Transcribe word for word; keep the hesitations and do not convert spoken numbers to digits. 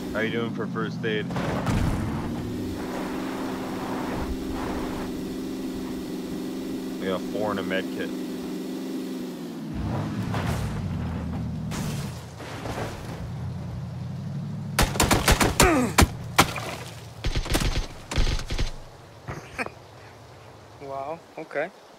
How you doing for first aid? We got four in a med kit. Wow, okay.